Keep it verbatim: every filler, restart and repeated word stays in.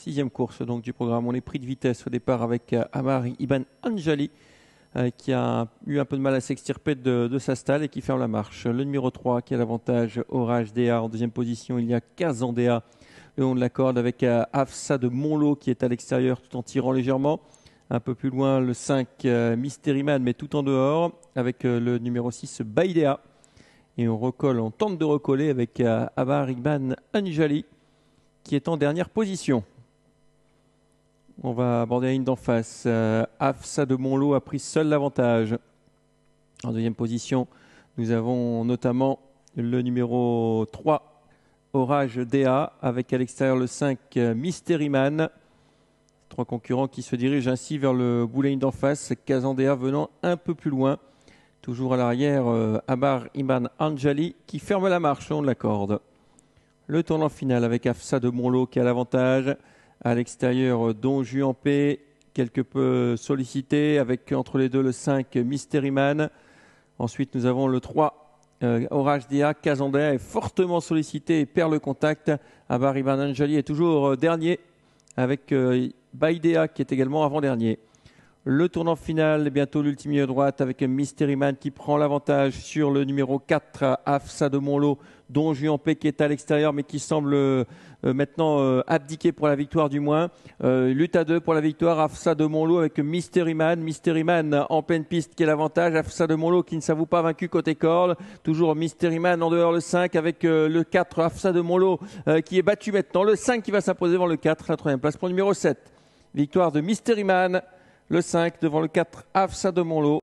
sixième course donc, du programme. On est pris de vitesse au départ avec euh, Amar Ibn Anjali euh, qui a eu un peu de mal à s'extirper de, de sa stalle et qui ferme la marche. Le numéro trois qui a l'avantage, Orage D A en deuxième position. Il y a quinze ans D A le long de la corde avec euh, Afsa de Monlot qui est à l'extérieur tout en tirant légèrement. Un peu plus loin, le cinq, euh, Mystery Man, mais tout en dehors, avec euh, le numéro six, Baïdea. Et on recolle, on tente de recoller avec euh, Amar Ibn Anjali, qui est en dernière position. On va aborder la ligne d'en face. Euh, Afsa de Monlot a pris seul l'avantage. En deuxième position, nous avons notamment le numéro trois, Orage D A, avec à l'extérieur le cinq, euh, Mystery Man. Trois concurrents qui se dirigent ainsi vers le bout de la ligne d'en face. Kazandea venant un peu plus loin. Toujours à l'arrière, euh, Amar Ibn Anjali qui ferme la marche le long de la corde. Le tournant final avec Afsa de Monlot qui a l'avantage. À l'extérieur, euh, Don Juan P, quelque peu sollicité, avec entre les deux le cinq, Mystery Man. Ensuite, nous avons le trois, euh, Orage D A. Kazandea est fortement sollicité et perd le contact. Amar Ibn Anjali est toujours euh, dernier avec euh, Baïdea qui est également avant-dernier. Le tournant final, bientôt l'ultime ligne droite avec Mystery Man qui prend l'avantage sur le numéro quatre, Afsa de Monlot, dont Juan P qui est à l'extérieur mais qui semble euh, maintenant euh, abdiquer pour la victoire du moins. Euh, lutte à deux pour la victoire, Afsa de Monlot avec Mystery Man. Mystery Man en pleine piste qui est l'avantage. Afsa de Monlot qui ne s'avoue pas vaincu côté corde. Toujours Mystery Man en dehors le cinq avec euh, le quatre, Afsa de Monlot euh, qui est battu maintenant. Le cinq qui va s'imposer devant le quatre, la troisième place pour le numéro sept. Victoire de Mystery Man. Le cinq devant le quatre, Afsa de Monlot.